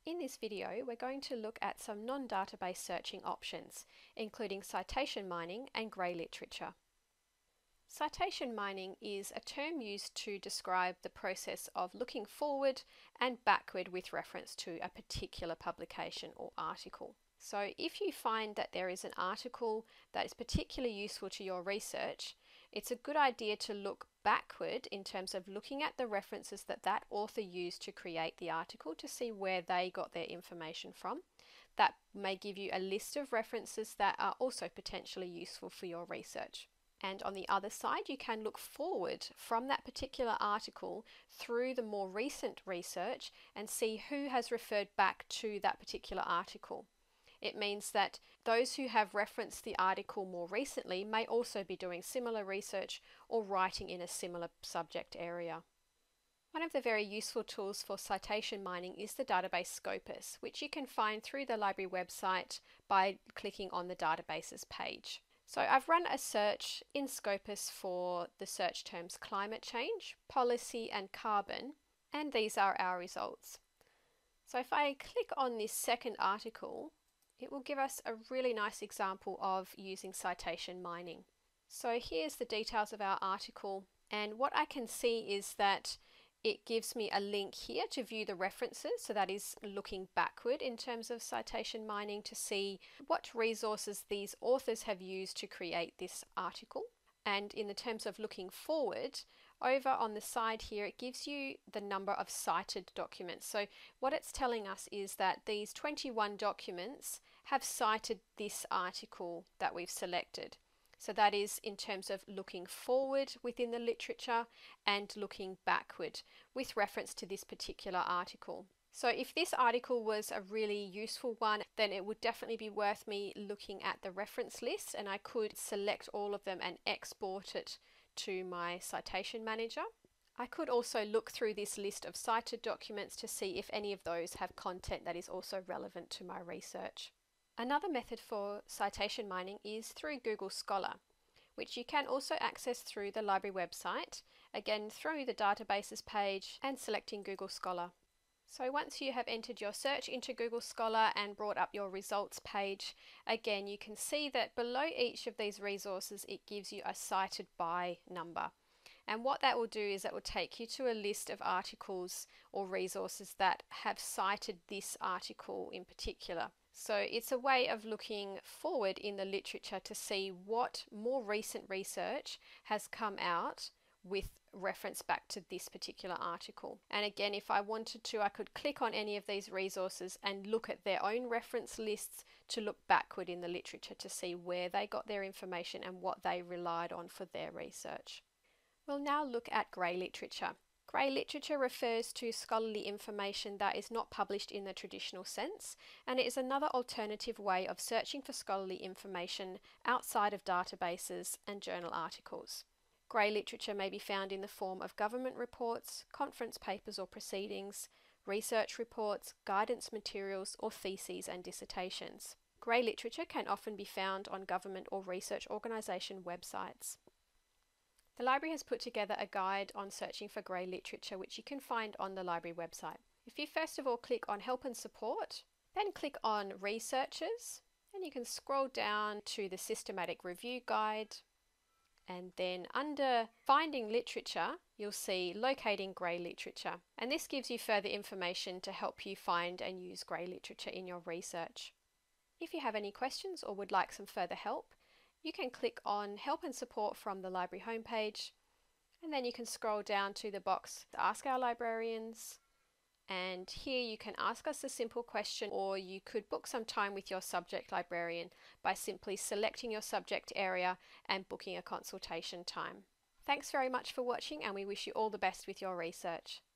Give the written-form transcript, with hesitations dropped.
In this video, we're going to look at some non-database searching options, including citation mining and grey literature. Citation mining is a term used to describe the process of looking forward and backward with reference to a particular publication or article. So if you find that there is an article that is particularly useful to your research, it's a good idea to look backward in terms of looking at the references that author used to create the article to see where they got their information from. That may give you a list of references that are also potentially useful for your research. And on the other side, you can look forward from that particular article through the more recent research and see who has referred back to that particular article. It means that those who have referenced the article more recently may also be doing similar research or writing in a similar subject area. One of the very useful tools for citation mining is the database Scopus, which you can find through the library website by clicking on the databases page. So I've run a search in Scopus for the search terms climate change, policy and carbon, and these are our results. So if I click on this second article, it will give us a really nice example of using citation mining. So here's the details of our article, and what I can see is that it gives me a link here to view the references, so that is looking backward in terms of citation mining to see what resources these authors have used to create this article. And in the terms of looking forward, over on the side here, it gives you the number of cited documents. So what it's telling us is that these 21 documents have cited this article that we've selected. So that is in terms of looking forward within the literature and looking backward with reference to this particular article. So if this article was a really useful one, then it would definitely be worth me looking at the reference list, and I could select all of them and export it to my citation manager. I could also look through this list of cited documents to see if any of those have content that is also relevant to my research. Another method for citation mining is through Google Scholar, which you can also access through the library website, again through the databases page and selecting Google Scholar. So once you have entered your search into Google Scholar and brought up your results page, again you can see that below each of these resources it gives you a cited by number. And what that will do is it will take you to a list of articles or resources that have cited this article in particular. So it's a way of looking forward in the literature to see what more recent research has come out with reference back to this particular article. And again, if I wanted to, I could click on any of these resources and look at their own reference lists to look backward in the literature to see where they got their information and what they relied on for their research. We'll now look at grey literature. Grey literature refers to scholarly information that is not published in the traditional sense, and it is another alternative way of searching for scholarly information outside of databases and journal articles. Grey literature may be found in the form of government reports, conference papers or proceedings, research reports, guidance materials, or theses and dissertations. Grey literature can often be found on government or research organisation websites. The library has put together a guide on searching for grey literature, which you can find on the library website. If you first of all click on Help and Support, then click on Researchers, and you can scroll down to the Systematic Review Guide, and then under Finding Literature, you'll see Locating Grey Literature. And this gives you further information to help you find and use grey literature in your research. If you have any questions or would like some further help, you can click on Help and Support from the library homepage, and then you can scroll down to the box to Ask Our Librarians, and here you can ask us a simple question, or you could book some time with your subject librarian by simply selecting your subject area and booking a consultation time. Thanks very much for watching, and we wish you all the best with your research.